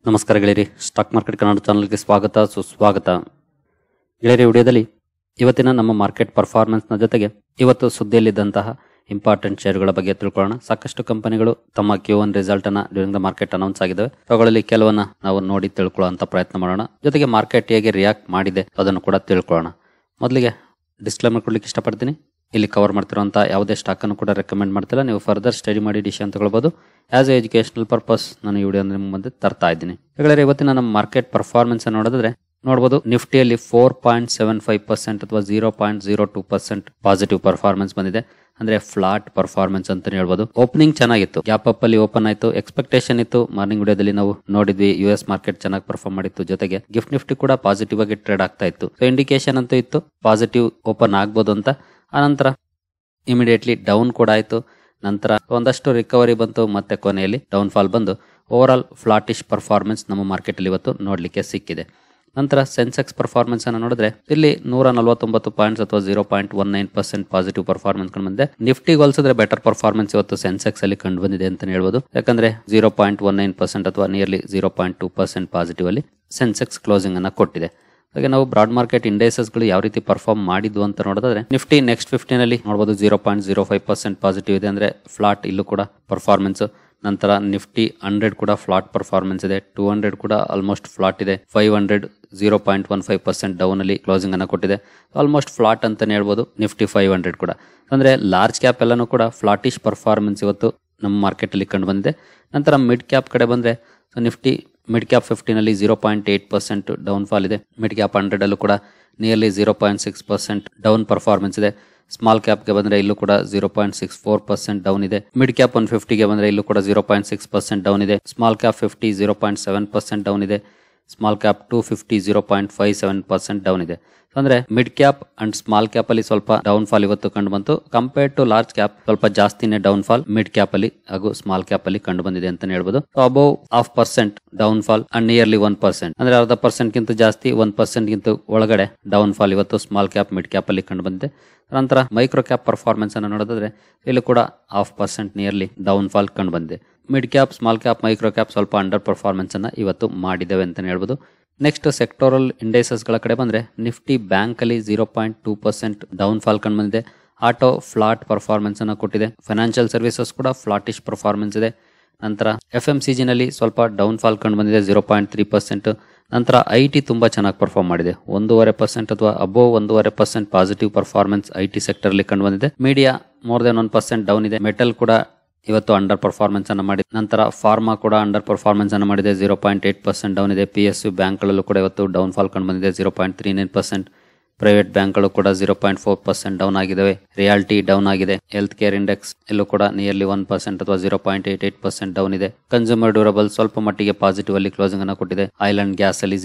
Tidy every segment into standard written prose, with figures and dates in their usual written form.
ನಮಸ್ಕಾರ ಗೆಳೆಯರಿ, stock market Kannada ಚಾನಲ್ಗೆ ಸ್ವಾಗತ ಸುಸ್ವಾಗತ. ಗೆಳೆಯರಿ, ವಿಡಿಯೋದಲ್ಲಿ ಇವತ್ತಿನ ನಮ್ಮ ಮಾರ್ಕೆಟ್ ಪರ್ಫಾರ್ಮೆನ್ಸ್ನ ಜೊತೆಗೆ ಇವತ್ತು ಸುದ್ದಿಯಲ್ಲಿದ್ದಂತಹ ಇಂಪಾರ್ಟೆಂಟ್ ಶೇರುಗಳ ಬಗ್ಗೆ ತಿಳ್ಕೊಳ್ಳೋಣ. ಸಾಕಷ್ಟು ಕಂಪನಿಗಳು ತಮ್ಮ Q1 ರಿಸಲ್ಟ್ ಅನ್ನ ಡ್ಯೂರಿಂಗ್ ದ ಮಾರ್ಕೆಟ್ ಅನೌನ್ಸ್ ಆಗಿದ್ದಾವೆ. ಅವುಗಳಲ್ಲಿ ಕೆಲವನ್ನ ನಾವು ನೋಡಿ ತಿಳ್ಕೊಳ್ಳುವಂತ ಪ್ರಯತ್ನ ಮಾಡೋಣ. ಜೊತೆಗೆ ಮಾರ್ಕೆಟ್ ಹೇಗೆ ರಿಯಾಕ್ಟ್ ಮಾಡಿದೆ ಅದನ್ನು ಕೂಡ ತಿಳ್ಕೊಳ್ಳೋಣ. ಮೊದಲಿಗೆ ಡಿಸ್ಕ್ಲೇಮರ್ ಕೊಡ್ಲಿಕ್ಕೆ ಇಷ್ಟಪಡ್ತೀನಿ. ಇಲ್ಲಿ ಕವರ್ ಮಾಡ್ತಿರುವಂತಹ ಯಾವುದೇ ಸ್ಟಾಕ್ ಅನ್ನು ಕೂಡ ರೆಕಮೆಂಡ್ ಮಾಡ್ತಿಲ್ಲ. ನೀವು ಫರ್ದರ್ ಸ್ಟಡಿ ಮಾಡಿ ಡಿಸಿಷನ್ ತಗೊಳ್ಬಹುದು. ಆಸ್ ಎ ಎಜುಕೇಶನಲ್ ಪರ್ಪಸ್ ನಾನು ಈ ವಿಡಿಯೋ ನಿಮ್ಮ ಮುಂದೆ ತರ್ತಾ ಇದ್ದೀನಿ. ಹಾಗಾದ್ರೆ ಇವತ್ತಿನ ನಮ್ಮ ಮಾರ್ಕೆಟ್ ಪರ್ಫಾರ್ಮೆನ್ಸ್ ನೋಡಿದ್ರೆ ನೋಡಬಹುದು, ನಿಫ್ಟಿಯಲ್ಲಿ 4.75% ಅಥವಾ 0.02% ಪಾಸಿಟಿವ್ ಪರ್ಫಾರ್ಮೆನ್ಸ್ ಬಂದಿದೆ. ಅಂದ್ರೆ ಫ್ಲಾಟ್ ಪರ್ಫಾರ್ಮೆನ್ಸ್ ಅಂತ ಹೇಳ್ಬೋದು. ಓಪನಿಂಗ್ ಚೆನ್ನಾಗಿತ್ತು, ಗ್ಯಾಪ್ ಅಪ್ ಅಲ್ಲಿ ಓಪನ್ ಆಯ್ತು, ಎಕ್ಸ್ಪೆಕ್ಟೇಷನ್ ಇತ್ತು. ಮಾರ್ನಿಂಗ್ ವಿಡಿಯೋದಲ್ಲಿ ನಾವು ನೋಡಿದ್ವಿ US ಮಾರ್ಕೆಟ್ ಚೆನ್ನಾಗಿ ಪರ್ಫಾರ್ಮ್ ಮಾಡಿತ್ತು. ಜೊತೆಗೆ ಗಿಫ್ಟ್ ನಿಫ್ಟಿ ಕೂಡ ಪಾಸಿಟಿವ್ ಆಗಿ ಟ್ರೇಡ್ ಆಗ್ತಾ ಇತ್ತು. ಸೊ ಇಂಡಿಕೇಶನ್ ಅಂತೂ ಇತ್ತು ಪಾಸಿಟಿವ್ ಓಪನ್ ಆಗ್ಬೋದು ಅಂತ. ಆನಂತರ ಇಮಿಡಿಯೇಟ್ಲಿ ಡೌನ್ ಕೂಡ ಆಯ್ತು. ನಂತರ ಒಂದಷ್ಟು ರಿಕವರಿ ಬಂತು, ಮತ್ತೆ ಕೊನೆಯಲ್ಲಿ ಡೌನ್ ಫಾಲ್ ಬಂದು ಓವರ್ ಆಲ್ ಫ್ಲಾಟಿಶ್ ಪರ್ಫಾರ್ಮೆನ್ಸ್ ನಮ್ಮ ಮಾರ್ಕೆಟ್ ಅಲ್ಲಿ ಇವತ್ತು ನೋಡ್ಲಿಕ್ಕೆ ಸಿಕ್ಕಿದೆ. ನಂತರ ಸೆನ್ಸೆಕ್ಸ್ ಪರ್ಫಾರ್ಮೆನ್ಸ್ ಅನ್ನು ನೋಡಿದ್ರೆ ಇಲ್ಲಿ 149 ಪಾಯಿಂಟ್ಸ್ ಅಥವಾ 0.19% ಪಾಸಿಟಿವ್ ಪರ್ಫಾರ್ಮೆನ್ಸ್ ಕಂಡು ಬಂದಿದೆ. ನಿಫ್ಟಿಗೆ ಹೋಲಿಸಿದ್ರೆ ಬೆಟರ್ ಪರ್ಫಾರ್ಮೆನ್ಸ್ ಇವತ್ತು ಸೆನ್ಸೆಕ್ಸ್ ಅಲ್ಲಿ ಕಂಡು ಬಂದಿದೆ ಅಂತ ಹೇಳ್ಬೋದು. ಯಾಕಂದ್ರೆ 0.19% ಅಥವಾ ನಿಯರ್ಲಿ 0.2% ಪಾಸಿಟಿವ್ ಅಲ್ಲಿ ಸೆನ್ಸೆಕ್ಸ್ ಕ್ಲೋಸಿಂಗ್ ಅನ್ನ ಕೊಟ್ಟಿದೆ. ಹಾಗೆ ನಾವು ಬ್ರಾಡ್ ಮಾರ್ಕೆಟ್ ಇಂಡೈಸಸ್ ಗಳು ಯಾವ ರೀತಿ ಪರ್ಫಾರ್ಮ್ ಮಾಡಿದ್ವು ಅಂತ ನೋಡಿದ್ರೆ ನಿಫ್ಟಿ ನೆಕ್ಸ್ಟ್ 15 ಅಲ್ಲಿ ನೋಡಬಹುದು 0.05% ಪಾಸಿಟಿವ್ ಇದೆ, ಅಂದ್ರೆ ಫ್ಲಾಟ್ ಇಲ್ಲೂ ಕೂಡ ಪರ್ಫಾರ್ಮೆನ್ಸ್. ನಂತರ ನಿಫ್ಟಿ 100 ಕೂಡ ಫ್ಲಾಟ್ ಪರ್ಫಾರ್ಮೆನ್ಸ್ ಇದೆ, 200 ಕೂಡ ಆಲ್ಮೋಸ್ಟ್ ಫ್ಲಾಟ್ ಇದೆ, 500 0.15% ಡೌನ್ ಅಲ್ಲಿ ಕ್ಲೋಸಿಂಗ್ ಅನ್ನ ಕೊಟ್ಟಿದೆ. ಆಲ್ಮೋಸ್ಟ್ ಫ್ಲಾಟ್ ಅಂತಾನೆ ಹೇಳ್ಬೋದು ನಿಫ್ಟಿ 500 ಕೂಡ. ಅಂದ್ರೆ ಲಾರ್ಜ್ ಕ್ಯಾಪ್ ಎಲ್ಲಾನು ಕೂಡ ಫ್ಲಾಟಿಶ್ ಪರ್ಫಾರ್ಮೆನ್ಸ್ ಇವತ್ತು ನಮ್ಮ ಮಾರ್ಕೆಟ್ ಅಲ್ಲಿ ಕಂಡು ಬಂದಿದೆ. ನಂತರ ಮಿಡ್ ಕ್ಯಾಪ್ ಕಡೆ ಬಂದ್ರೆ ನಿಫ್ಟಿ ಮಿಡ್ ಕ್ಯಾಪ್ 15 ಅಲ್ಲಿ 0.8% ಡೌನ್ ಫಾಲ್ ಇದೆ. ಮಿಡ್ ಕ್ಯಾಪ್ 100 ಅಲ್ಲೂ ಕೂಡ ನಿಯರ್ಲಿ 0.6% ಡೌನ್ ಪರ್ಫಾರ್ಮೆನ್ಸ್ ಇದೆ. ಸ್ಮಾಲ್ ಕ್ಯಾಪ್ ಗೆ ಬಂದ್ರೆ ಇಲ್ಲೂ ಕೂಡ 0.64% ಡೌನ್ ಇದೆ. ಮಿಡ್ ಕ್ಯಾಪ್ 150 ಗೆ ಬಂದ್ರೆ ಇಲ್ಲೂ ಕೂಡ 0.6% ಡೌನ್ ಇದೆ. ಸ್ಮಾಲ್ ಕ್ಯಾಪ್ 50 0.7% ಡೌನ್ ಇದೆ. ಸ್ಮಾಲ್ ಕ್ಯಾಪ್ 250 0.57% ಡೌನ್ ಇದೆ. ಅಂದ್ರೆ mid cap and small cap ಅಲ್ಲಿ ಸ್ವಲ್ಪ ಡೌನ್ ಫಾಲ್ ಇವತ್ತು ಕಂಡು ಬಂತು. ಕಂಪೇರ್ಡ್ ಟು ಲಾರ್ಜ್ ಕ್ಯಾಪ್ ಸ್ವಲ್ಪ ಜಾಸ್ತಿನೇ ಡೌನ್ ಫಾಲ್ ಮಿಡ್ ಕ್ಯಾಪ್ ಅಲ್ಲಿ ಹಾಗೂ ಸ್ಮಾಲ್ ಕ್ಯಾಪ್ ಅಲ್ಲಿ ಕಂಡು ಬಂದಿದೆ ಅಂತ ಹೇಳ್ಬೋದು. Above 0.5% down fall and nearly 1%, ಅಂದ್ರೆ 0.5% ಗಿಂತ ಜಾಸ್ತಿ 1% ಗಿಂತ ಒಳಗಡೆ ಡೌನ್ ಫಾಲ್ ಇವತ್ತು ಸ್ಮಾಲ್ ಕ್ಯಾಪ್ ಮಿಡ್ ಕ್ಯಾಪ್ ಅಲ್ಲಿ ಕಂಡು ಬಂದಿದೆ. ನಂತರ ಮೈಕ್ರೋ ಕ್ಯಾಪ್ ಪರ್ಫಾರ್ಮೆನ್ಸ್ ಅನ್ನು ನೋಡಿದ್ರೆ ಇಲ್ಲಿ ಕೂಡ 0.5% ನಿಯರ್ಲಿ ಡೌನ್ ಫಾಲ್ ಕಂಡು ಬಂದಿದೆ. Mid cap, small cap, micro cap ಸ್ವಲ್ಪ ಅಂಡರ್ ಪರ್ಫಾರ್ಮೆನ್ಸ್ ಅನ್ನ ಇವತ್ತು ಮಾಡಿದ್ದೇವೆ ಅಂತ ಹೇಳ್ಬೋದು. ನೆಕ್ಸ್ಟ್ ಸೆಕ್ಟೋರಲ್ ಇಂಡೈಸಸ್ ಗಳ ಕಡೆ ಬಂದ್ರೆ ನಿಫ್ಟಿ ಬ್ಯಾಂಕ್ ಅಲ್ಲಿ 0.2% ಡೌನ್ ಫಾಲ್ ಕಂಡು ಬಂದಿದೆ. ಆಟೋ ಫ್ಲಾಟ್ ಪರ್ಫಾರ್ಮೆನ್ಸ್ ಅನ್ನು ಕೊಟ್ಟಿದೆ. ಫೈನಾನ್ಷಿಯಲ್ ಸರ್ವಿಸಸ್ ಕೂಡ ಫ್ಲಾಟಿಶ್ ಪರ್ಫಾರ್ಮೆನ್ಸ್ ಇದೆ. ನಂತರ FMCG ನಲ್ಲಿ ಸ್ವಲ್ಪ ಡೌನ್ ಫಾಲ್ ಕಂಡು ಬಂದಿದೆ 0.3%. ನಂತರ IT ತುಂಬಾ ಚೆನ್ನಾಗಿ ಪರ್ಫಾರ್ಮ್ ಮಾಡಿದೆ, 1.5% ಅಥವಾ above 1.5% positive performance IT sector ಅಲ್ಲಿ ಕಂಡು ಬಂದಿದೆ. ಮೀಡಿಯಾ ಮೋರ್ ದೆನ್ 1% ಡೌನ್ ಇದೆ. ಮೆಟಲ್ ಕೂಡ ಇವತ್ತು ಅಂಡರ್ ಪರ್ಫಾರ್ಮೆನ್ಸ್ ಅನ್ನು ಮಾಡಿದೆ. ನಂತರ ಫಾರ್ಮಾ ಕೂಡ ಅಂಡರ್ ಪರ್ಫಾರ್ಮೆನ್ಸ್ ಅನ್ನು ಮಾಡಿದೆ, 0.8% ಡೌನ್ ಇದೆ. PSU ಬ್ಯಾಂಕ್ ಗಳಲ್ಲೂ ಕೂಡ ಇವತ್ತು ಡೌನ್ ಫಾಲ್ ಕಂಡು ಬಂದಿದೆ 0.39%. ಪ್ರೈವೇಟ್ ಬ್ಯಾಂಕ್ ಗಳು ಕೂಡ 0.4% ಡೌನ್ ಆಗಿದ್ದಾವೆ. ರಿಯಾಲಿಟಿ ಡೌನ್ ಆಗಿದೆ. ಹೆಲ್ತ್ ಕೇರ್ ಇಂಡೆಕ್ಸ್ ಎಲ್ಲೂ ಕೂಡ ನಿಯರ್ಲಿ 1% ಅಥವಾ 0.88% ಡೌನ್ ಇದೆ. ಕನ್ಸ್ಯೂಮರ್ ಡ್ಯೂರಬಲ್ ಸ್ವಲ್ಪ ಮಟ್ಟಿಗೆ ಪಾಸಿಟಿವ್ ಅಲ್ಲಿ ಕ್ಲೋಸಿಂಗ್ ಅನ್ನು ಕೊಟ್ಟಿದೆ. ಆಯಿಲ್ ಅಂಡ್ ಗ್ಯಾಸ್ ಅಲ್ಲಿ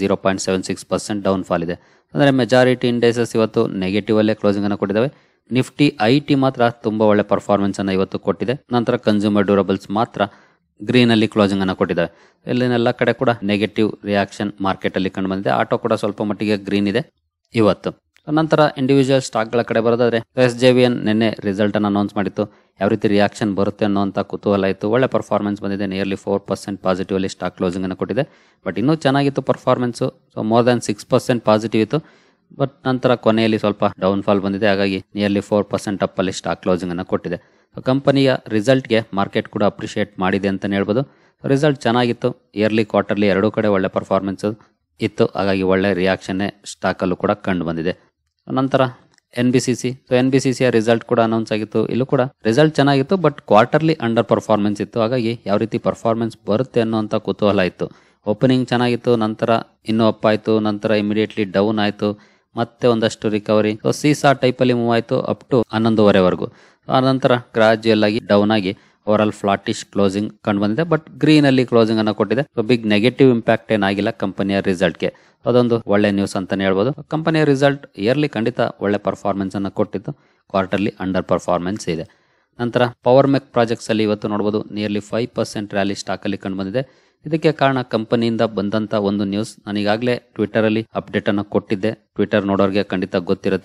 0.76% ಡೌನ್ ಫಾಲ್ ಇದೆ. ಅಂದ್ರೆ ಮೆಜಾರಿಟಿ ಇಂಡೈಸಸ್ ಇವತ್ತು ನೆಗೆಟಿವ್ ಅಲ್ಲೇ ಕ್ಲೋಸಿಂಗ್ ಅನ್ನು ಕೊಟ್ಟಿದ್ದಾವೆ. ನಿಫ್ಟಿ IT ಮಾತ್ರ ತುಂಬಾ ಒಳ್ಳೆ ಪರ್ಫಾರ್ಮೆನ್ಸ್ ಅನ್ನ ಇವತ್ತು ಕೊಟ್ಟಿದೆ. ನಂತರ ಕನ್ಸ್ಯೂಮರ್ ಡ್ಯೂರಬಲ್ಸ್ ಮಾತ್ರ ಗ್ರೀನ್ ಅಲ್ಲಿ ಕ್ಲೋಸಿಂಗ್ ಅನ್ನ ಕೊಟ್ಟಿದ್ದಾರೆ. ಇಲ್ಲಿನೆಲ್ಲ ಕಡೆ ಕೂಡ ನೆಗೆಟಿವ್ ರಿಯಾಕ್ಷನ್ ಮಾರ್ಕೆಟ್ ಅಲ್ಲಿ ಕಂಡು ಬಂದಿದೆ. ಆಟೋ ಕೂಡ ಸ್ವಲ್ಪ ಮಟ್ಟಿಗೆ ಗ್ರೀನ್ ಇದೆ ಇವತ್ತು. ನಂತರ ಇಂಡಿವಿಜುವಲ್ ಸ್ಟಾಕ್ ಗಳ ಕಡೆ ಬರೋದಾದ್ರೆ SJVN ನಿನ್ನೆ ರಿಸಲ್ಟ್ ಅನ್ನು ಅನೌನ್ಸ್ ಮಾಡಿತ್ತು. ಯಾವ ರೀತಿ ರಿಯಾಕ್ಷನ್ ಬರುತ್ತೆ ಅನ್ನೋಂತ ಕುತೂಹಲ ಇತ್ತು. ಒಳ್ಳೆ ಪರ್ಫಾರ್ಮೆನ್ಸ್ ಬಂದಿದೆ, ನಿಯರ್ಲಿ 4% ಪಾಸಿಟಿವ್ ಅಲ್ಲಿ ಸ್ಟಾಕ್ ಕ್ಲೋಸಿಂಗ್ ಅನ್ನು ಕೊಟ್ಟಿದೆ. ಬಟ್ ಇನ್ನೂ ಚೆನ್ನಾಗಿತ್ತು performance, so more than 6% positive ಇತ್ತು. ಬಟ್ ನಂತರ ಕೊನೆಯಲ್ಲಿ ಸ್ವಲ್ಪ ಡೌನ್ ಫಾಲ್ ಬಂದಿದೆ. ಹಾಗಾಗಿ ನಿಯರ್ಲಿ 4% ಅಪ್ ಅಲ್ಲಿ ಸ್ಟಾಕ್ ಕ್ಲೋಸಿಂಗ್ ಅನ್ನು ಕೊಟ್ಟಿದೆ. ಕಂಪನಿಯ ರಿಸಲ್ಟ್ ಗೆ ಮಾರ್ಕೆಟ್ ಕೂಡ ಅಪ್ರಿಶಿಯೇಟ್ ಮಾಡಿದೆ ಅಂತ ಹೇಳ್ಬೋದು. ರಿಸಲ್ಟ್ ಚೆನ್ನಾಗಿತ್ತು. ಇಯರ್ಲಿ ಕ್ವಾರ್ಟರ್ಲಿ ಎರಡೂ ಕಡೆ ಒಳ್ಳೆ ಪರ್ಫಾರ್ಮೆನ್ಸ್ ಇತ್ತು. ಹಾಗಾಗಿ ಒಳ್ಳೆ ರಿಯಾಕ್ಷನ್ ಸ್ಟಾಕ್ ಅಲ್ಲೂ ಕೂಡ ಕಂಡು ಬಂದಿದೆ. ನಂತರ NBCC, NBCCಯ ರಿಸಲ್ಟ್ ಕೂಡ ಅನೌನ್ಸ್ ಆಗಿತ್ತು. ಇಲ್ಲೂ ಕೂಡ ರಿಸಲ್ಟ್ ಚೆನ್ನಾಗಿತ್ತು, ಬಟ್ ಕ್ವಾರ್ಟರ್ಲಿ ಅಂಡರ್ ಪರ್ಫಾರ್ಮೆನ್ಸ್ ಇತ್ತು. ಹಾಗಾಗಿ ಯಾವ ರೀತಿ ಪರ್ಫಾರ್ಮೆನ್ಸ್ ಬರುತ್ತೆ ಅನ್ನೋಂಥ ಕುತೂಹಲ ಇತ್ತು. ಓಪನಿಂಗ್ ಚೆನ್ನಾಗಿತ್ತು, ನಂತರ ಇನ್ನೂ ಅಪ್ ಆಯ್ತು, ನಂತರ ಇಮಿಡಿಯೇಟ್ಲಿ ಡೌನ್ ಆಯ್ತು, ಮತ್ತೆ ಒಂದಷ್ಟು ರಿಕವರಿ. ಸೀಸಾ ಟೈಪ್ ಅಲ್ಲಿ ಮೂವ್ ಆಯ್ತು ಅಪ್ ಟು 11:30ವರೆಗೂ. ಆ ನಂತರ ಗ್ರಾಜುಯಲ್ ಆಗಿ ಡೌನ್ ಆಗಿ ಓವರ್ ಆಲ್ ಫ್ಲಾಟಿಶ್ ಕ್ಲೋಸಿಂಗ್ ಕಂಡು ಬಂದಿದೆ. ಬಟ್ ಗ್ರೀನ್ ಅಲ್ಲಿ ಕ್ಲೋಸಿಂಗ್ ಅನ್ನು ಕೊಟ್ಟಿದೆ. ಬಿಗ್ ನೆಗೆಟಿವ್ ಇಂಪ್ಯಾಕ್ಟ್ ಏನಾಗಿಲ್ಲ ಕಂಪನಿಯ ರಿಸಲ್ಟ್ ಗೆ. ಅದೊಂದು ಒಳ್ಳೆ ನ್ಯೂಸ್ ಅಂತಾನೆ ಹೇಳ್ಬೋದು. ಕಂಪನಿಯ ರಿಸಲ್ಟ್ ಇಯರ್ಲಿ ಖಂಡಿತ ಒಳ್ಳೆ ಪರ್ಫಾರ್ಮೆನ್ಸ್ ಅನ್ನು ಕೊಟ್ಟಿದ್ದು, ಕ್ವಾರ್ಟರ್ಲಿ ಅಂಡರ್ ಪರ್ಫಾರ್ಮೆನ್ಸ್ ಇದೆ. ನಂತರ ಪವರ್ ಮೆಕ್ ಪ್ರಾಜೆಕ್ಟ್ಸ್ ಅಲ್ಲಿ ಇವತ್ತು ನೋಡಬಹುದು ನಿಯರ್ಲಿ 5% ರ್ಯಾಲಿ ಸ್ಟಾಕ್ ಅಲ್ಲಿ ಕಂಡು ಬಂದಿದೆ. ಇದಕ್ಕೆ ಕಾರಣ ಕಂಪನಿಯಿಂದ ಬಂದಂತ ಒಂದು ನ್ಯೂಸ್. ನಾನು ಈಗಾಗಲೇ ಟ್ವಿಟರ್ ಅಲ್ಲಿ ಅಪ್ಡೇಟ್ ಅನ್ನು ಕೊಟ್ಟಿದ್ದೆ. ಟ್ವಿಟರ್ ನೋಡೋರಿಗೆ ಖಂಡಿತ ಗೊತ್ತಿರುತ್ತೆ.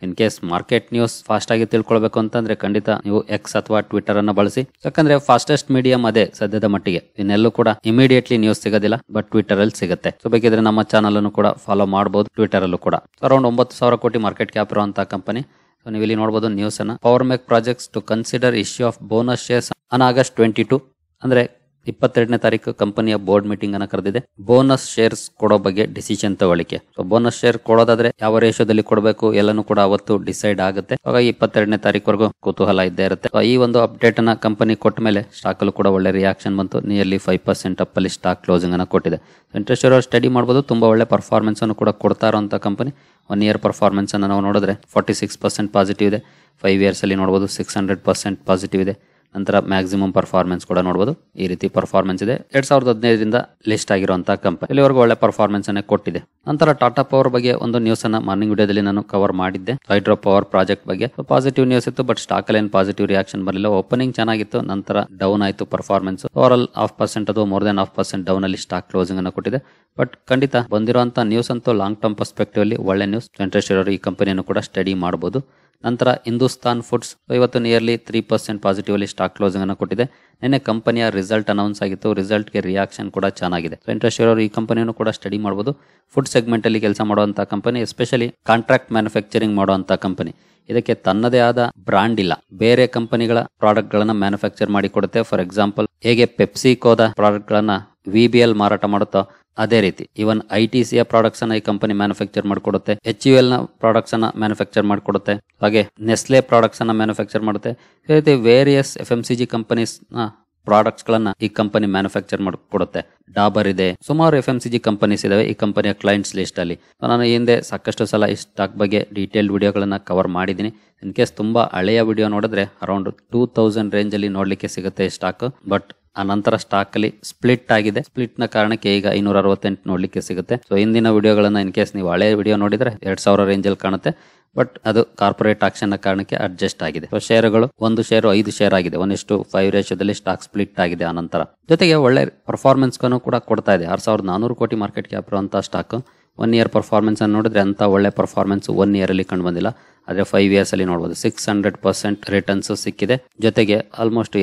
In case market news fast ಆಗಿ ತಿಳ್ಕೊಳ್ಬೇಕು ಅಂತಂದ್ರೆ ಖಂಡಿತ ನೀವು ಎಕ್ಸ್ ಅಥವಾ ಟ್ವಿಟರ್ ಅನ್ನ ಬಳಸಿ. ಯಾಕಂದ್ರೆ ಫಾಸ್ಟೆಸ್ಟ್ ಮೀಡಿಯಂ ಅದೇ ಸದ್ಯದ ಮಟ್ಟಿಗೆ. ಇನ್ನೆಲ್ಲೂ ಕೂಡ ಇಮಿಡಿಯೇಟ್ಲಿ ನ್ಯೂಸ್ ಸಿಗೋದಿಲ್ಲ, ಬಟ್ ಟ್ವಿಟರ್ ಅಲ್ಲಿ ಸಿಗುತ್ತೆ. ಸೊ ಬೇಕಿದ್ರೆ ನಮ್ಮ ಚಾನಲ್ ಅನ್ನು ಕೂಡ ಫಾಲೋ ಮಾಡಬಹುದು, ಟ್ವಿಟರ್ ಅಲ್ಲೂ ಕೂಡ. ಅರೌಂಡ್ 9,000 ಕೋಟಿ ಮಾರ್ಕೆಟ್ ಕ್ಯಾಪ್ ಇರುವಂತಹ ಕಂಪನಿ. ಸೊ ನೀವು ಇಲ್ಲಿ ನೋಡಬಹುದು ನ್ಯೂಸ್ ಅನ್ನ. Power Mech Projects to consider issue of bonus shares on August 22 ಅಂದ್ರೆ 22ನೇ ತಾರೀಕು ಕಂಪನಿಯ ಬೋರ್ಡ್ ಮೀಟಿಂಗ್ ಅನ್ನ ಕರೆದಿದೆ. ಬೋನಸ್ ಶೇರ್ಸ್ ಕೊಡೋ ಬಗ್ಗೆ ಡಿಸಿಷನ್ ತಗೊಳ್ಳಿಕ್ಕೆ. ಸೊ ಬೋನಸ್ ಶೇರ್ ಕೊಡೋದಾದ್ರೆ ಯಾವ ರೇಷಿಯೋದಲ್ಲಿ ಕೊಡಬೇಕು ಎಲ್ಲಾನು ಕೂಡ ಅವತ್ತು ಡಿಸೈಡ್ ಆಗುತ್ತೆ. ಹಾಗಾಗಿ 22ನೇ ತಾರೀಕುವರೆಗೂ ಕುತೂಹಲ ಇದ್ದೇ ಇರುತ್ತೆ. ಈ ಒಂದು ಅಪ್ಡೇಟ್ ಅನ್ನ ಕಂಪನಿ ಕೊಟ್ಟ ಮೇಲೆ ಸ್ಟಾಕ್ ಅಲ್ಲೂ ಕೂಡ ಒಳ್ಳೆ ರಿಯಾಕ್ಷನ್ ಬಂತು. ನಿಯರ್ಲಿ 5% ಅಪ್ ಅಲ್ಲಿ ಸ್ಟಾಕ್ ಕ್ಲೋಸಿಂಗ್ ಅನ್ನ ಕೊಟ್ಟಿದೆ. ಇಂಟ್ರೆಸ್ಟ್ ಇರೋರು ಸ್ಟಡಿ ಮಾಡಬಹುದು. ತುಂಬಾ ಒಳ್ಳೆ ಪರ್ಫಾರ್ಮೆನ್ಸ್ ಅನ್ನು ಕೂಡ ಕೊಡ್ತಾ ಇರುವಂತಹ ಕಂಪನಿ. 1 ಇಯರ್ ಪರ್ಫಾರ್ಮೆನ್ಸ್ ಅನ್ನು ನಾವು ನೋಡಿದ್ರೆ 46% ಪಾಸಿಟಿವ್ ಇದೆ. 5 ಇಯರ್ಸ್ ಅಲ್ಲಿ ನೋಡಬಹುದು 600% ಪಾಸಿಟಿವ್ ಇದೆ. ನಂತರ ಮ್ಯಾಕ್ಸಿಮಮ್ ಪರ್ಫಾರ್ಮೆನ್ಸ್ ಕೂಡ ನೋಡಬಹುದು. ಈ ರೀತಿ ಪರ್ಫಾರ್ಮೆನ್ಸ್ ಇದೆ. 2015ರಿಂದ ಲಿಸ್ಟ್ ಆಗಿರುವಂತಹ ಕಂಪನಿ ಇಲ್ಲಿವರೆಗೂ ಒಳ್ಳೆ ಪರ್ಫಾರ್ಮೆನ್ಸ್ ಅನ್ನು ಕೊಟ್ಟಿದೆ. ನಂತರ ಟಾಟಾ ಪವರ್ ಬಗ್ಗೆ ಒಂದು ನ್ಯೂಸ್ ಅನ್ನ ಮಾರ್ನಿಂಗ್ ವಿಡಿಯೋದಲ್ಲಿ ನಾನು ಕವರ್ ಮಾಡಿದ್ದೆ. ಹೈಡ್ರೋ ಪವರ್ ಪ್ರಾಜೆಕ್ಟ್ ಬಗ್ಗೆ ಪಾಸಿಟಿವ್ ನ್ಯೂಸ್ ಇತ್ತು, ಬಟ್ ಸ್ಟಾಕ್ ಅಲ್ಲಿ ಪಾಸಿಟಿವ್ ರಿಯಾಕ್ಷನ್ ಬರಲಿಲ್ಲ. ಓಪನಿಂಗ್ ಚೆನ್ನಾಗಿತ್ತು, ನಂತರ ಡೌನ್ ಆಯಿತು ಪರ್ಫಾರ್ಮೆನ್ಸ್. ಓವರ್ 0.5% ಅಥವಾ ಮೋರ್ ದನ್ 0.5% ಡೌನ್ ಅಲ್ಲಿ ಸ್ಟಾಕ್ ಕ್ಲೋಸಿಂಗ್ ಅನ್ನು ಕೊಟ್ಟಿದೆ. ಬಟ್ ಖಂಡಿತ ಬಂದಿರುವಂತಹ ನ್ಯೂಸ್ ಅಂತೂ ಲಾಂಗ್ ಟರ್ಮ್ ಪರ್ಸ್ಪೆಕ್ಟಿವ್ ಅಲ್ಲಿ ಒಳ್ಳೆ ನ್ಯೂಸ್. ಇಂಟ್ರೆಸ್ಟ್ ಇರೋರು ಈ ಕಂಪನಿಯನ್ನು ಕೂಡ ಸ್ಟಡಿ ಮಾಡಬಹುದು. ನಂತರ ಹಿಂದೂಸ್ತಾನ್ ಫುಡ್ಸ್ ಇವತ್ತು ನಿಯರ್ಲಿ 3% ಪಾಸಿಟಿವ್ ಅಲ್ಲಿ ಸ್ಟಾಕ್ ಕ್ಲೋಸಿಂಗ್ ಅನ್ನು ಕೊಟ್ಟಿದೆ. ನಿನ್ನೆ ಕಂಪನಿಯ ರಿಸಲ್ಟ್ ಅನೌನ್ಸ್ ಆಗಿತ್ತು. ರಿಸಲ್ಟ್ ಗೆ ರಿಯಾಕ್ಷನ್ ಕೂಡ ಚೆನ್ನಾಗಿದೆ. ಇಂಟ್ರೆಸ್ಟ್ ಇರೋರು ಈ ಕಂಪನಿಯನ್ನು ಕೂಡ ಸ್ಟಡಿ ಮಾಡಬಹುದು. ಫುಡ್ ಸೆಗ್ಮೆಂಟ್ ಅಲ್ಲಿ ಕೆಲಸ ಮಾಡುವಂತಹ ಕಂಪನಿ, ಎಸ್ಪೆಷಲಿ ಕಾಂಟ್ರಾಕ್ಟ್ ಮ್ಯಾನುಫ್ಯಾಕ್ಚರಿಂಗ್ ಮಾಡುವಂತಹ ಕಂಪನಿ. ಇದಕ್ಕೆ ತನ್ನದೇ ಆದ ಬ್ರಾಂಡ್ ಇಲ್ಲ. ಬೇರೆ ಕಂಪನಿಗಳ ಪ್ರಾಡಕ್ಟ್ ಗಳನ್ನ ಮ್ಯಾನುಫ್ಯಾಕ್ಚರ್ ಮಾಡಿ ಕೊಡುತ್ತೆ. ಫಾರ್ ಎಕ್ಸಾಂಪಲ್ ಹೇಗೆ ಪೆಪ್ಸಿಕೋದ ಪ್ರಾಡಕ್ಟ್ ಗಳನ್ನ VBL ಮಾರಾಟ ಮಾಡುತ್ತೋ ಅದೇ ರೀತಿ ಇವನ್ ITC ಪ್ರಾಡಕ್ಟ್ಸ್ ಅನ್ನ ಈ ಕಂಪನಿ ಮ್ಯಾನುಫ್ಯಾಕ್ಚರ್ ಮಾಡಿಕೊಡುತ್ತೆ. HUL ನ ಪ್ರಾಡಕ್ಟ್ಸ್ ಅನ್ನ ಮ್ಯಾನುಫ್ಯಾಕ್ಚರ್ ಮಾಡಿಕೊಡುತ್ತೆ. ಹಾಗೆ ನೆಸ್ಲೆ ಪ್ರಾಡಕ್ಟ್ಸ್ ಅನ್ನ ಮ್ಯಾನುಫ್ಯಾಕ್ಚರ್ ಮಾಡುತ್ತೆ. ಈ ರೀತಿ ವೇರಿಯಸ್ FMCG ಕಂಪನೀಸ್ ನ ಪ್ರಾಡಕ್ಟ್ಸ್ ಗಳನ್ನ ಈ ಕಂಪನಿ ಮ್ಯಾನುಫ್ಯಾಕ್ಚರ್ ಮಾಡಿಕೊಡುತ್ತೆ. ಡಾಬರ್ ಇದೆ, ಸುಮಾರು FMCG ಕಂಪನೀಸ್ ಇದಾವೆ ಈ ಕಂಪನಿಯ ಕ್ಲೈಂಟ್ಸ್ ಲಿಸ್ಟ್ ಅಲ್ಲಿ. ನಾನು ಹಿಂದೆ ಸಾಕಷ್ಟು ಸಲ ಈ ಸ್ಟಾಕ್ ಬಗ್ಗೆ ಡೀಟೇಲ್ಡ್ ವಿಡಿಯೋಗಳನ್ನ ಕವರ್ ಮಾಡಿದ್ದೀನಿ. ಇನ್ ಕೇಸ್ ತುಂಬಾ ಹಳೆಯ ವಿಡಿಯೋ ನೋಡಿದ್ರೆ ಅರೌಂಡ್ 2000 ರೇಂಜ್ ಅಲ್ಲಿ ನೋಡ್ಲಿಕ್ಕೆ ಸಿಗುತ್ತೆ ಈ ಸ್ಟಾಕ್. ಬಟ್ ಆ ನಂತರ ಸ್ಟಾಕ್ ಅಲ್ಲಿ ಸ್ಪ್ಲಿಟ್ ಆಗಿದೆ. ಸ್ಪ್ಲಿಟ್ ನ ಕಾರಣಕ್ಕೆ ಈಗ 568 ನೋಡ್ಲಿಕ್ಕೆ ಸಿಗುತ್ತೆ. ಸೊ ಹಿಂದಿನ ವಿಡಿಯೋಗಳನ್ನ ಇನ್ ಕೇಸ್ ನೀವು ಹಳೆ ವಿಡಿಯೋ ನೋಡಿದ್ರೆ 2000 ರೇಂಜ್ ಅಲ್ಲಿ ಕಾಣುತ್ತೆ. ಬಟ್ ಅದು ಕಾರ್ಪೊರೇಟ್ ಆಕ್ಷನ್ ನ ಕಾರಣಕ್ಕೆ ಅಡ್ಜಸ್ಟ್ ಆಗಿದೆ. ಸೊ ಶೇರುಗಳು ಒಂದು ಶೇರು 5 ಶೇರ್ ಆಗಿದೆ. 1:5 ರೇಷಿಯೋದಲ್ಲಿ ಸ್ಟಾಕ್ ಸ್ಪ್ಲಿಟ್ ಆಗಿದೆ. ಆ ನಂತರ ಜೊತೆಗೆ ಒಳ್ಳೆ ಪರ್ಫಾರ್ಮೆನ್ಸ್ ಕೂಡ ಕೊಡ್ತಾ ಇದೆ. 6,400 ಕೋಟಿ ಮಾರ್ಕೆಟ್ ಕ್ಯಾಪ್ ಇರುವಂತಹ ಸ್ಟಾಕ್ 1 ಇಯರ್ ಪರ್ಫಾರ್ಮೆನ್ಸ್ ಅನ್ನು ನೋಡಿದ್ರೆ ಅಂತ ಒಳ್ಳೆ ಪರ್ಫಾರ್ಮೆನ್ಸ್ 1 ಇಯರ್ ಅಲ್ಲಿ ಕಂಡು ಬಂದಿಲ್ಲ. ಆದ್ರೆ 5 ಇಯರ್ಸ್ ಅಲ್ಲಿ ನೋಡಬಹುದು 600% ರಿಟರ್ನ್ಸ್ ಸಿಕ್ಕಿದೆ. ಜೊತೆಗೆ ಆಲ್ಮೋಸ್ಟ್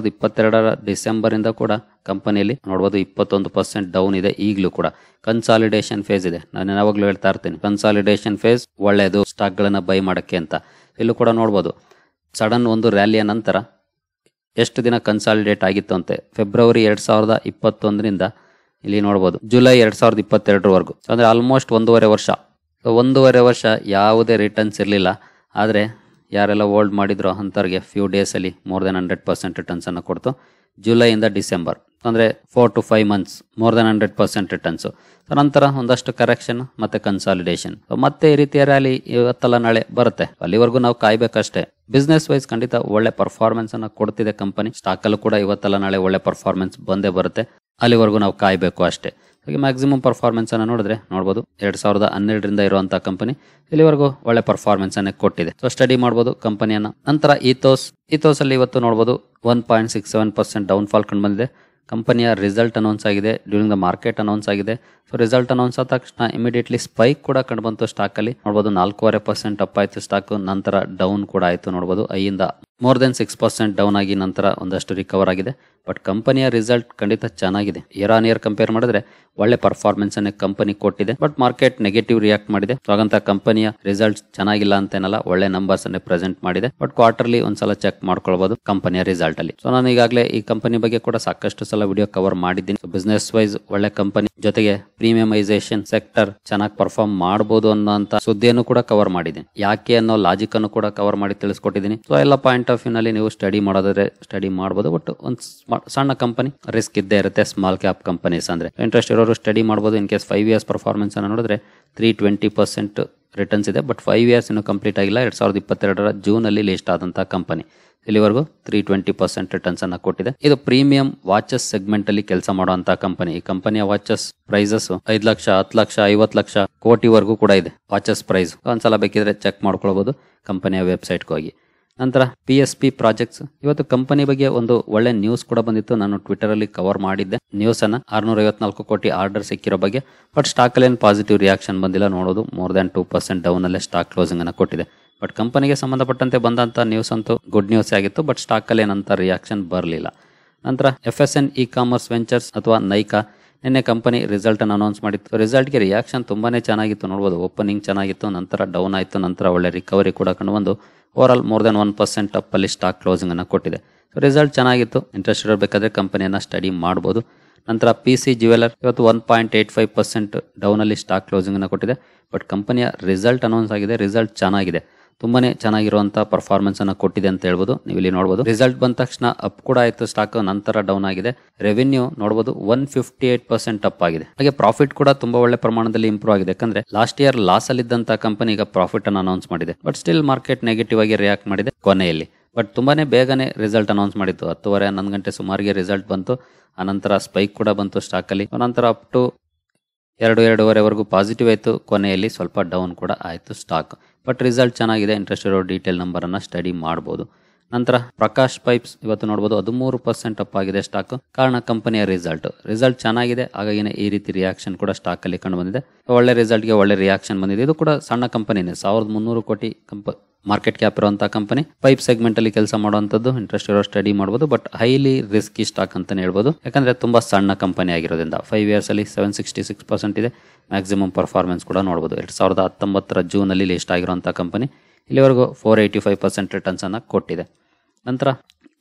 2022 ಡಿಸೆಂಬರ್ ಇಂದ ಕೂಡ ಕಂಪನಿಯಲ್ಲಿ ನೋಡಬಹುದು 21% ಡೌನ್ ಇದೆ. ಈಗಲೂ ಕೂಡ ಕನ್ಸಾಲಿಡೇಷನ್ ಫೇಸ್ ಇದೆ. ನಾನು ಯಾವಾಗಲೂ ಹೇಳ್ತಾ ಇರ್ತೀನಿ, ಕನ್ಸಾಲಿಡೇಷನ್ ಫೇಸ್ ಒಳ್ಳೆಯದು ಸ್ಟಾಕ್ ಗಳನ್ನ ಬೈ ಮಾಡಕ್ಕೆ ಅಂತ. ಇಲ್ಲೂ ಕೂಡ ನೋಡಬಹುದು ಸಡನ್ ಒಂದು ರ್ಯಾಲಿಯ ನಂತರ ಎಷ್ಟು ದಿನ ಕನ್ಸಾಲಿಡೇಟ್ ಆಗಿತ್ತು ಅಂತೆ. ಫೆಬ್ರವರಿ 2021ರಿಂದ ಇಲ್ಲಿ ನೋಡಬಹುದು ಜುಲೈ 2022 ಅಂದ್ರೆ ಆಲ್ಮೋಸ್ಟ್ 1.5 ವರ್ಷ. 1.5 ವರ್ಷ ಯಾವುದೇ ರಿಟರ್ನ್ಸ್ ಇರಲಿಲ್ಲ. ಆದರೆ ಯಾರೆಲ್ಲ ಹೋಲ್ಡ್ ಮಾಡಿದ್ರು ಅಂತವ್ರಿಗೆ ಫ್ಯೂ ಡೇಸ್ ಅಲ್ಲಿ ಮೋರ್ ದೆನ್ 100% ರಿಟರ್ನ್ಸ್ ಅನ್ನು ಕೊಡ್ತು. ಜುಲೈಯಿಂದ ಡಿಸೆಂಬರ್ ಅಂದ್ರೆ 4 to 5 months more than 100% returns. ನಂತರ ಒಂದಷ್ಟು ಕರೆಕ್ಷನ್ ಮತ್ತೆ ಕನ್ಸಾಲಿಡೇಷನ್. ಮತ್ತೆ ಈ ರೀತಿಯ ರ್ಯಾಲಿ ಇವತ್ತಲ್ಲ ನಾಳೆ ಬರುತ್ತೆ. ಅಲ್ಲಿವರೆಗೂ ನಾವು ಕಾಯ್ಬೇಕಷ್ಟೇ. ಬಿಸ್ನೆಸ್ ವೈಸ್ ಖಂಡಿತ ಒಳ್ಳೆ ಪರ್ಫಾರ್ಮೆನ್ಸ್ ಅನ್ನ ಕೊಡ್ತಿದೆ ಕಂಪನಿ. ಸ್ಟಾಕ್ ಅಲ್ಲೂ ಕೂಡ ಇವತ್ತಲ್ಲ ನಾಳೆ ಒಳ್ಳೆ ಪರ್ಫಾರ್ಮೆನ್ಸ್ ಬಂದೇ ಬರುತ್ತೆ. ಅಲ್ಲಿವರೆಗೂ ನಾವು ಕಾಯ್ಬೇಕು ಅಷ್ಟೇ. ಹಾಗೆ ಮ್ಯಾಕ್ಸಿಮಮ್ ಪರ್ಫಾರ್ಮೆನ್ಸ್ ಅನ್ನು ನೋಡಿದ್ರೆ ನೋಡಬಹುದು 2012ರಿಂದ ಇರುವಂತಹ ಕಂಪನಿ ಇಲ್ಲಿವರೆಗೂ ಒಳ್ಳೆ ಪರ್ಫಾರ್ಮೆನ್ಸ್ ಅನ್ನು ಕೊಟ್ಟಿದೆ. ಸೊ ಸ್ಟಡಿ ಮಾಡಬಹುದು ಕಂಪನಿಯನ್ನ. ನಂತರ ಈಥೋಸ್ ಅಲ್ಲಿ ಇವತ್ತು ನೋಡಬಹುದು 1.67% ಡೌನ್ ಫಾಲ್ ಕಂಡು ಬಂದಿದೆ. ಕಂಪನಿಯ ರಿಸಲ್ಟ್ ಅನೌನ್ಸ್ ಆಗಿದೆ. ಡ್ಯೂರಿಂಗ್ ದ ಮಾರ್ಕೆಟ್ ಅನೌನ್ಸ್ ಆಗಿದೆ. ಸೊ ರಿಸಲ್ಟ್ ಅನೌನ್ಸ್ ಆದ ತಕ್ಷಣ ಇಮಿಡಿಯೇಟ್ಲಿ ಸ್ಪೈಕ್ ಕೂಡ ಕಂಡು ಬಂತು ಸ್ಟಾಕ್ ಅಲ್ಲಿ. ನೋಡಬಹುದು 4.5% ಅಪ್ ಆಯ್ತು ಸ್ಟಾಕ್. ನಂತರ ಡೌನ್ ಕೂಡ ಆಯ್ತು. ನೋಡಬಹುದು ಐಯಿಂದ ಮೋರ್ ದೆನ್ 6% ಡೌನ್ ಆಗಿ ನಂತರ ಒಂದಷ್ಟು ರಿಕವರ್ ಆಗಿದೆ. ಬಟ್ ಕಂಪನಿಯ ರಿಸಲ್ಟ್ ಖಂಡಿತ ಚೆನ್ನಾಗಿದೆ. ಇಯರ್ ಆನ್ ಇಯರ್ ಕಂಪೇರ್ ಮಾಡಿದ್ರೆ ಒಳ್ಳೆ ಪರ್ಫಾರ್ಮೆನ್ಸ್ ಅನ್ನು ಕಂಪನಿ ಕೊಟ್ಟಿದೆ. ಬಟ್ ಮಾರ್ಕೆಟ್ ನೆಗೆಟಿವ್ ರಿಯಾಕ್ಟ್ ಮಾಡಿದೆ. ಹಾಗಂತ ಕಂಪನಿಯ ರಿಸಲ್ಟ್ ಚೆನ್ನಾಗಿಲ್ಲ ಅಂತೇನಲ್ಲ, ಒಳ್ಳೆ ನಂಬರ್ಸ್ ಅನ್ನು ಪ್ರೆಸೆಂಟ್ ಮಾಡಿದೆ. ಬಟ್ ಕ್ವಾರ್ಟರ್ಲಿ ಒಂದ್ಸಲ ಚೆಕ್ ಮಾಡ್ಕೊಳ್ಬಹುದು ಕಂಪನಿಯ ರಿಸಲ್ಟ್ ಅಲ್ಲಿ. ಸೊ ನಾನು ಈಗಾಗಲೇ ಈ ಕಂಪನಿ ಬಗ್ಗೆ ಕೂಡ ಸಾಕಷ್ಟು ಸಲ ವಿಡಿಯೋ ಕವರ್ ಮಾಡಿದ್ದೀನಿ. ಬಿಸ್ನೆಸ್ ವೈಸ್ ಒಳ್ಳೆ ಕಂಪನಿ, ಜೊತೆಗೆ ಪ್ರೀಮಿಯಮೈಸೇಷನ್ ಸೆಕ್ಟರ್ ಚೆನ್ನಾಗಿ ಪರ್ಫಾರ್ಮ್ ಮಾಡಬಹುದು ಅನ್ನೋಂತ ಸುದ್ದಿಯನ್ನು ಕೂಡ ಕವರ್ ಮಾಡಿದ್ದೀನಿ. ಯಾಕೆ ಅನ್ನೋ ಲಾಜಿಕ್ ಅನ್ನು ಕೂಡ ಕವರ್ ಮಾಡಿ ತಿಳಿಸ್ಕೊಟ್ಟಿದ್ದೀನಿ. ಸೊ ಎಲ್ಲ ಪಾಯಿಂಟ್ ಆಫ್ ವ್ಯೂ ನಲ್ಲಿ ನೀವು ಸ್ಟಡಿ ಮಾಡೋದಾದ್ರೆ ಸ್ಟಡಿ ಮಾಡಬಹುದು. ಬಟ್ ಒಂದು ಸಣ್ಣ ಕಂಪನಿ ರಿಸ್ಕ್ ಇದ್ದೇ ಇರುತ್ತೆ. ಸ್ಮಾಲ್ ಕ್ಯಾಪ್ ಕಂಪನೀಸ್ ಅಂದ್ರೆ ಇಂಟ್ರೆಸ್ಟ್ ಇರೋರು ಸ್ಟಡಿ ಮಾಡಬಹುದು. ಇನ್ ಕೇಸ್ 5 ಇಯರ್ಸ್ ಪರ್ಫಾರ್ಮೆನ್ಸ್ ಅನ್ನು ನೋಡಿದ್ರೆ 320% ರಿಟರ್ನ್ಸ್ ಇದೆ. ಬಟ್ 5 ಇಯರ್ಸ್ ಇನ್ನು ಕಂಪ್ಲೀಟ್ ಆಗಿಲ್ಲ. 2022 ಜೂನ್ ಅಲ್ಲಿ ಲಿಸ್ಟ್ ಆದಂತಹ ಕಂಪನಿ ಇಲ್ಲಿವರೆಗೂ 320% ರಿಟರ್ನ್ಸ್ ಅನ್ನ ಕೊಟ್ಟಿದೆ. ಇದು ಪ್ರೀಮಿಯಂ ವಾಚಸ್ ಸೆಗ್ಮೆಂಟ್ ಅಲ್ಲಿ ಕೆಲಸ ಮಾಡುವಂತಹ ಕಂಪನಿ. ಈ ಕಂಪನಿಯ ವಾಚಸ್ ಪ್ರೈಸಸ್ 5 ಲಕ್ಷ, 10 ಲಕ್ಷ, 50 ಲಕ್ಷ ಕೋಟಿವರೆಗೂ ಕೂಡ ಇದೆ ವಾಚಸ್ ಪ್ರೈಸ್. ಒಂದ್ಸಲ ಬೇಕಿದ್ರೆ ಚೆಕ್ ಮಾಡ್ಕೊಳ್ಬಹುದು ಕಂಪನಿಯ ವೆಬ್ಸೈಟ್ಗೆ ಹೋಗಿ. ನಂತರ PSP ಪ್ರಾಜೆಕ್ಟ್ಸ್ ಇವತ್ತು ಕಂಪನಿ ಬಗ್ಗೆ ಒಂದು ಒಳ್ಳೆ ನ್ಯೂಸ್ ಕೂಡ ಬಂದಿತ್ತು. ನಾನು ಟ್ವಿಟರ್ ಅಲ್ಲಿ ಕವರ್ ಮಾಡಿದ್ದೆ ನ್ಯೂಸ್ ಅನ್ನ. 654 ಕೋಟಿ ಆರ್ಡರ್ ಸಿಕ್ಕಿರೋ ಬಗ್ಗೆ. ಬಟ್ ಸ್ಟಾಕ್ ಅಲ್ಲಿ ಪಾಸಿಟಿವ್ ರಿಯಾಕ್ಷನ್ ಬಂದಿಲ್ಲ. ನೋಡೋದು ಮೋರ್ ದನ್ 2% ಡೌನ್ ಅಲ್ಲೇ ಸ್ಟಾಕ್ ಕ್ಲೋಸಿಂಗ್ ಅನ್ನ ಕೊಟ್ಟಿದೆ. ಬಟ್ ಕಂಪನಿಗೆ ಸಂಬಂಧಪಟ್ಟಂತೆ ಬಂದಂಥ ನ್ಯೂಸ್ ಅಂತೂ ಗುಡ್ ನ್ಯೂಸ್ ಆಗಿತ್ತು. ಬಟ್ ಸ್ಟಾಕಲ್ಲಿ ಏನಂತ ರಿಯಾಕ್ಷನ್ ಬರಲಿಲ್ಲ. ನಂತರ FSN ಇ-ಕಾಮರ್ಸ್ ವೆಂಚರ್ಸ್ ಅಥವಾ ನೈಕಾ ನಿನ್ನೆ ಕಂಪನಿ ರಿಸಲ್ಟ್ ಅನ್ನು ಅನೌನ್ಸ್ ಮಾಡಿತ್ತು. ರಿಸಲ್ಟ್ಗೆ ರಿಯಾಕ್ಷನ್ ತುಂಬಾನೇ ಚೆನ್ನಾಗಿತ್ತು. ನೋಡ್ಬೋದು, ಓಪನಿಂಗ್ ಚೆನ್ನಾಗಿತ್ತು, ನಂತರ ಡೌನ್ ಆಯಿತು, ನಂತರ ಒಳ್ಳೆ ರಿಕವರಿ ಕೂಡ ಕಂಡು ಬಂದು ಓವರ್ ಮೋರ್ ದೆನ್ 1% ಅಪ್ ಅಲ್ಲಿ ಸ್ಟಾಕ್ ಕ್ಲೋಸಿಂಗ್ ಅನ್ನು ಕೊಟ್ಟಿದೆ. ಸೊ ರಿಸಲ್ಟ್ ಚೆನ್ನಾಗಿತ್ತು. ಇಂಟ್ರೆಸ್ಟ್ ಇರಬೇಕಾದ್ರೆ ಕಂಪನಿಯನ್ನು ಸ್ಟಡಿ ಮಾಡ್ಬೋದು. ನಂತರ PC ಜ್ಯುವೆಲರ್ ಇವತ್ತು 1.85% ಡೌನ್ ಅಲ್ಲಿ ಸ್ಟಾಕ್ ಕ್ಲೋಸಿಂಗ್ ಅನ್ನು ಕೊಟ್ಟಿದೆ. ಬಟ್ ಕಂಪನಿಯ ರಿಸಲ್ಟ್ ಅನೌನ್ಸ್ ಆಗಿದೆ. ರಿಸಲ್ಟ್ ಚೆನ್ನಾಗಿದೆ, ತುಂಬಾನೇ ಚೆನ್ನಾಗಿರುವಂತಹ ಪರ್ಫಾರ್ಮೆನ್ಸ್ ಅನ್ನು ಕೊಟ್ಟಿದೆ ಅಂತ ಹೇಳ್ಬೋದು. ನೀವು ಇಲ್ಲಿ ನೋಡಬಹುದು, ರಿಸಲ್ಟ್ ಬಂದ ತಕ್ಷಣ ಅಪ್ ಕೂಡ ಆಯ್ತು ಸ್ಟಾಕ್, ನಂತರ ಡೌನ್ ಆಗಿದೆ. ರೆವೆನ್ಯೂ ನೋಡಬಹುದು 158% ಅಪ್ ಆಗಿದೆ. ಹಾಗೆ ಪ್ರಾಫಿಟ್ ಕೂಡ ತುಂಬಾ ಒಳ್ಳೆ ಪ್ರಮಾಣದಲ್ಲಿ ಇಂಪ್ರೂವ್ ಆಗಿದೆ. ಯಾಕಂದ್ರೆ ಲಾಸ್ಟ್ ಇಯರ್ ಲಾಸ್ ಅಲ್ಲಿ ಇದ್ದಂತ ಕಂಪನಿ ಈಗ ಪ್ರಾಫಿಟ್ ಅನ್ನು ಅನೌನ್ಸ್ ಮಾಡಿದೆ. ಬಟ್ ಸ್ಟಿಲ್ ಮಾರ್ಕೆಟ್ ನೆಗೆಟಿವ್ ಆಗಿ ರಿಯಾಕ್ಟ್ ಮಾಡಿದೆ ಕೊನೆಯಲ್ಲಿ. ಬಟ್ ತುಂಬಾನೇ ಬೇಗನೆ ರಿಸಲ್ಟ್ ಅನೌನ್ಸ್ ಮಾಡಿತ್ತು. 10:30-11 ಗಂಟೆ ಸುಮಾರಿಗೆ ರಿಸಲ್ಟ್ ಬಂತು. ಅನಂತರ ಸ್ಪೈಕ್ ಕೂಡ ಬಂತು ಸ್ಟಾಕ್ ಅಲ್ಲಿ. ನಂತರ ಅಪ್ ಟು 2-2.5ವರೆಗೂ ಪಾಸಿಟಿವ್ ಆಯಿತು. ಕೊನೆಯಲ್ಲಿ ಸ್ವಲ್ಪ ಡೌನ್ ಕೂಡ ಆಯಿತು ಸ್ಟಾಕ್. ಬಟ್ ರಿಸಲ್ಟ್ ಚೆನ್ನಾಗಿದೆ. ಇಂಟ್ರೆಸ್ಟ್ ಇರೋ ಡೀಟೇಲ್ ನಂಬರ್ ಅನ್ನ ಸ್ಟಡಿ ಮಾಡಬಹುದು. ನಂತರ ಪ್ರಕಾಶ್ ಪೈಪ್ಸ್ ಇವತ್ತು ನೋಡಬಹುದು 13% ಅಪ್ ಆಗಿದೆ ಸ್ಟಾಕ್. ಕಾರಣ ಕಂಪನಿಯ ರಿಸಲ್ಟ್ ಚೆನ್ನಾಗಿದೆ, ಹಾಗಾಗಿ ಈ ರೀತಿ ರಿಯಾಕ್ಷನ್ ಕೂಡ ಸ್ಟಾಕ್ ಅಲ್ಲಿ ಕಂಡು ಬಂದಿದೆ. ಒಳ್ಳೆ ರಿಸಲ್ಟ್ಗೆ ಒಳ್ಳೆ ರಿಯಾಕ್ಷನ್ ಬಂದಿದೆ. ಇದು ಕೂಡ ಸಣ್ಣ ಕಂಪನಿನೇ, 1300 ಕೋಟಿ ಮಾರ್ಕೆಟ್ ಕ್ಯಾಪ್ ಇರುವಂತಹ ಕಂಪನಿ. ಪೈಪ್ ಸೆಗ್ಮೆಂಟ್ ಅಲ್ಲಿ ಕೆಲಸ ಮಾಡುವಂತದ್ದು. ಇಂಟ್ರೆಸ್ಟ್ ಇರೋ ಸ್ಟಡಿ ಮಾಡಬಹುದು. ಬಟ್ ಹೈಲಿ ರಿಸ್ಕಿ ಸ್ಟಾಕ್ ಅಂತಾನೆ ಹೇಳ್ಬೋದು. ಯಾಕಂದ್ರೆ ತುಂಬಾ ಸಣ್ಣ ಕಂಪನಿ ಆಗಿರೋದ್ರಿಂದ 5 ಇಯರ್ಸ್ ಅಲ್ಲಿ 766% ಇದೆ. ಮ್ಯಾಕ್ಸಿಮಮ್ ಪರ್ಫಾರ್ಮೆನ್ಸ್ ಕೂಡ ನೋಡಬಹುದು. 2019 ಜೂನ್ ಅಲ್ಲಿ ಲಿಸ್ಟ್ ಆಗಿರುವಂತಹ ಕಂಪನಿ ಇಲ್ಲಿವರೆಗೂ 485% ರಿಟರ್ನ್ಸ್ ಅನ್ನ ಕೊಟ್ಟಿದೆ. ನಂತರ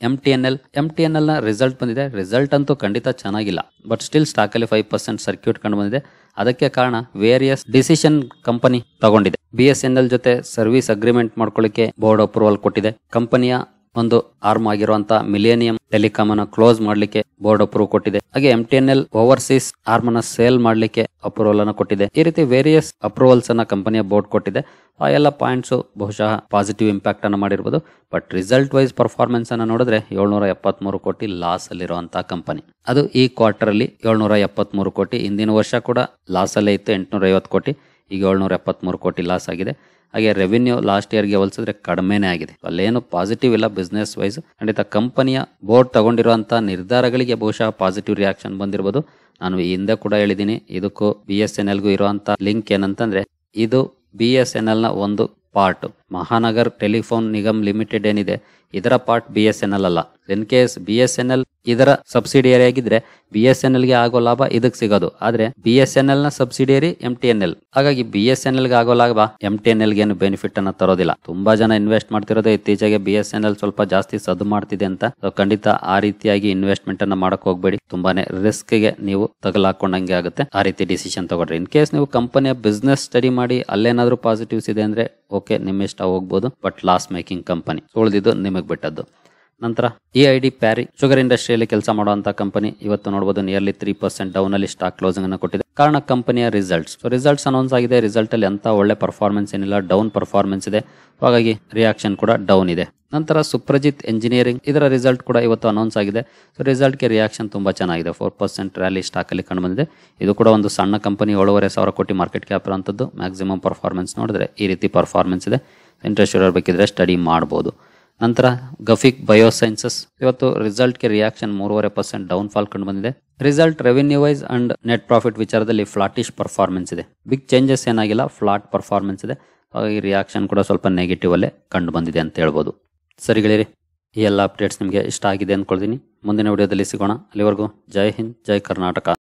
MTNL ನ ರಿಸಲ್ಟ್ ಬಂದಿದೆ. ರಿಸಲ್ಟ್ ಅಂತೂ ಖಂಡಿತ ಚೆನ್ನಾಗಿಲ್ಲ. ಬಟ್ ಸ್ಟಿಲ್ ಸ್ಟಾಕ್ ಅಲ್ಲಿ 5% ಸರ್ಕ್ಯೂಟ್ ಕಂಡು ಬಂದಿದೆ. ಅದಕ್ಕೆ ಕಾರಣ ವೇರಿಯಸ್ ಡಿಸಿಷನ್ ಕಂಪನಿ ತಗೊಂಡಿದೆ. BSNL ಜೊತೆ ಸರ್ವಿಸ್ ಅಗ್ರಿಮೆಂಟ್ ಮಾಡ್ಕೊಳ್ಳಿಕ್ಕೆ ಬೋರ್ಡ್ ಅಪ್ರೂವಲ್ ಕೊಟ್ಟಿದೆ. ಕಂಪನಿಯ ಒಂದು ಆರ್ಮ್ ಆಗಿರುವಂತಹ ಮಿಲೇನಿಯಂ ಟೆಲಿಕಾಮ್ ಅನ್ನು ಕ್ಲೋಸ್ ಮಾಡ್ಲಿಕ್ಕೆ ಬೋರ್ಡ್ ಅಪ್ರೂವ್ ಕೊಟ್ಟಿದೆ. ಹಾಗೆ MTNL ಓವರ್ಸೀಸ್ ಆರ್ಮ್ ಅನ್ನ ಸೇಲ್ ಮಾಡ್ಲಿಕ್ಕೆ ಅಪ್ರೂವಲ್ ಅನ್ನು ಕೊಟ್ಟಿದೆ. ಈ ರೀತಿ ವೇರಿಯಸ್ ಅಪ್ರೂವಲ್ಸ್ ಅನ್ನ ಕಂಪನಿಯ ಬೋರ್ಡ್ ಕೊಟ್ಟಿದೆ. ಆ ಎಲ್ಲ ಪಾಯಿಂಟ್ಸ್ ಬಹುಶಃ ಪಾಸಿಟಿವ್ ಇಂಪ್ಯಾಕ್ಟ್ ಅನ್ನು ಮಾಡಿರ್ಬೋದು. ಬಟ್ ರಿಸಲ್ಟ್ ವೈಸ್ ಪರ್ಫಾರ್ಮೆನ್ಸ್ ಅನ್ನು ನೋಡಿದ್ರೆ 773 ಕೋಟಿ ಲಾಸ್ ಅಲ್ಲಿರುವಂತಹ ಕಂಪನಿ. ಅದು ಈ ಕ್ವಾರ್ಟರ್ ಅಲ್ಲಿ 773 ಕೋಟಿ. ಹಿಂದಿನ ವರ್ಷ ಕೂಡ ಲಾಸ್ ಅಲ್ಲೇ ಇತ್ತು, 850 ಕೋಟಿ. ಈಗ 773 ಕೋಟಿ ಲಾಸ್ ಆಗಿದೆ. ಹಾಗೆ ರೆವಿನ್ಯೂ ಲಾಸ್ಟ್ ಇಯರ್ಗೆ ಹೋಲಿಸಿದ್ರೆ ಕಡಿಮೆನೇ ಆಗಿದೆ. ಅಲ್ಲೇನು ಪಾಸಿಟಿವ್ ಇಲ್ಲ ಬಿಸ್ನೆಸ್ ವೈಸ್. ಖಂಡಿತ ಕಂಪನಿಯ ಬೋರ್ಡ್ ತಗೊಂಡಿರುವಂತಹ ನಿರ್ಧಾರಗಳಿಗೆ ಬಹುಶಃ ಪಾಸಿಟಿವ್ ರಿಯಾಕ್ಷನ್ ಬಂದಿರಬಹುದು. ನಾನು ಈ ಹಿಂದೆ ಕೂಡ ಹೇಳಿದ್ದೀನಿ, ಇದಕ್ಕೂ BSNLಗೂ ಇರುವಂತಹ ಲಿಂಕ್ ಏನಂತಂದ್ರೆ, ಇದು BSNL ನ ಒಂದು part. Mahanagar telephone Nigam limited ಏನಿದೆ, ಇದರ ಪಾರ್ಟ್ BSNL ಅಲ್ಲ. ಇನ್ ಕೇಸ್ BSNL ಇದರ ಸಬ್ಸಿಡಿಯರಿ ಆಗಿದ್ರೆ BSNL ಗೆ ಆಗೋ ಲಾಭ ಇದಕ್ಕೆ ಸಿಗೋದು. ಆದ್ರೆ BSNL ನ ಸಬ್ಸಿಡಿಯರಿ MTNL. ಹಾಗಾಗಿ BSNL ಗೆ ಆಗೋ ಲಾಭ MTNL ಗೆ ಏನು ಬೆನಿಫಿಟ್ ಅನ್ನ ತರೋದಿಲ್ಲ. ತುಂಬಾ ಜನ ಇನ್ವೆಸ್ಟ್ ಮಾಡ್ತಿರೋದು ಇತ್ತೀಚೆಗೆ BSNL ಸ್ವಲ್ಪ ಜಾಸ್ತಿ ಸದ್ದು ಮಾಡ್ತಿದೆ ಅಂತ. ಖಂಡಿತ ಆ ರೀತಿಯಾಗಿ ಇನ್ವೆಸ್ಟ್ಮೆಂಟ್ ಅನ್ನ ಮಾಡಕ್ ಹೋಗ್ಬೇಡಿ. ತುಂಬಾನೇ ರಿಸ್ಕ್ ಗೆ ನೀವು ತಗಲಾಕೊಂಡಂಗೆ ಆಗುತ್ತೆ ಆ ರೀತಿ ಡಿಸಿಷನ್ ತಗೊಂಡ್ರೆ. ಇನ್ ಕೇಸ್ ನೀವು ಕಂಪನಿಯ ಬಿಸ್ನೆಸ್ ಸ್ಟಡಿ ಮಾಡಿ ಅಲ್ಲೇನಾದ್ರೂ ಪಾಸಿಟಿವ್ಸ್ ಇದೆ ಅಂದ್ರೆ ಓಕೆ, ನಿಮ್ಮ ಇಷ್ಟ ಹೋಗ್ಬೋದು. ಬಟ್ ಲಾಸ್ ಮೇಕಿಂಗ್ ಕಂಪನಿ, ಉಳಿದಿದ್ದು ನಿಮಗೆ ಬಿಟ್ಟದ್ದು. ನಂತರ EID ಪ್ಯಾರಿ ಶುಗರ್ ಇಂಡಸ್ಟ್ರಿಯಲ್ಲಿ ಕೆಲಸ ಮಾಡುವಂತಹ ಕಂಪನಿ ಇವತ್ತು ನೋಡಬಹುದು ನಿಯರ್ಲಿ 3% ಡೌನ್ ಅಲ್ಲಿ ಸ್ಟಾಕ್ ಕ್ಲೋಸಿಂಗ್ ಅನ್ನು ಕೊಟ್ಟಿದೆ. ಕಾರಣ ಕಂಪನಿಯ ರಿಸಲ್ಟ್ಸ್ ಅನೌನ್ಸ್ ಆಗಿದೆ. ರಿಸಲ್ಟ್ ಅಲ್ಲಿ ಅಂತ ಒಳ್ಳೆ ಪರ್ಫಾರ್ಮೆನ್ಸ್ ಏನಿಲ್ಲ, ಡೌನ್ ಪರ್ಫಾರ್ಮೆನ್ಸ್ ಇದೆ. ಹಾಗಾಗಿ ರಿಯಾಕ್ಷನ್ ಕೂಡ ಡೌನ್ ಇದೆ. ನಂತರ ಸುಪ್ರಜಿತ್ ಎಂಜಿನಿಯರಿಂಗ್, ಇದರ ರಿಸಲ್ಟ್ ಕೂಡ ಇವತ್ತು ಅನೌನ್ಸ್ ಆಗಿದೆ. ಸೊ ರಿಸಲ್ಟ್ಗೆ ರಿಯಾಕ್ಷನ್ ತುಂಬಾ ಚೆನ್ನಾಗಿದೆ. 4% ರ್ಯಾಲಿ ಸ್ಟಾಕ್ ಅಲ್ಲಿ ಕಂಡು ಬಂದಿದೆ. ಇದು ಕೂಡ ಒಂದು ಸಣ್ಣ ಕಂಪನಿ, 7,500 ಕೋಟಿ ಮಾರ್ಕೆಟ್ ಕ್ಯಾಪ್ ಇರುವಂತದ್ದು. ಮ್ಯಾಕ್ಸಿಮಮ್ ಪರ್ಫಾರ್ಮೆನ್ಸ್ ನೋಡಿದ್ರೆ ಈ ರೀತಿ ಪರ್ಫಾರ್ಮೆನ್ಸ್ ಇದೆ. ಇಂಟ್ರೆಸ್ಟ್ ಇರಬೇಕಿದ್ರೆ ಸ್ಟಡಿ ಮಾಡಬಹುದು. ನಂತರ ಗಫಿಕ್ ಬಯೋಸೈನ್ಸಸ್ ಇವತ್ತು ರಿಸಲ್ಟ್ಗೆ ರಿಯಾಕ್ಷನ್ 3.5% ಡೌನ್ ಫಾಲ್ ಕಂಡು ಬಂದಿದೆ. Result revenue wise and net profit ವಿಚಾರದಲ್ಲಿ ಫ್ಲಾಟಿಶ್ ಪರ್ಫಾರ್ಮೆನ್ಸ್ ಇದೆ. ಬಿಗ್ ಚೇಂಜಸ್ ಏನಾಗಿಲ್ಲ, ಫ್ಲಾಟ್ ಪರ್ಫಾರ್ಮೆನ್ಸ್ ಇದೆ. ಹಾಗಾಗಿ ರಿಯಾಕ್ಷನ್ ಕೂಡ ಸ್ವಲ್ಪ ನೆಗೆಟಿವ್ ಅಲ್ಲೇ ಕಂಡು ಬಂದಿದೆ ಅಂತ ಹೇಳ್ಬೋದು. ಸರಿ ಗೆಳೆಯರಿ, ಈ ಎಲ್ಲ ಅಪ್ಡೇಟ್ಸ್ ನಿಮಗೆ ಇಷ್ಟ ಆಗಿದೆ ಅಂದ್ಕೊಳ್ತೀನಿ. ಮುಂದಿನ ವಿಡಿಯೋದಲ್ಲಿ ಸಿಗೋಣ. ಅಲ್ಲಿವರೆಗೂ ಜೈ ಹಿಂದ್, ಜೈ ಕರ್ನಾಟಕ.